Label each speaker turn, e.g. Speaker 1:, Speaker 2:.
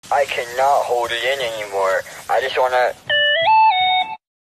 Speaker 1: I cannot hold it in anymore. I just wanna...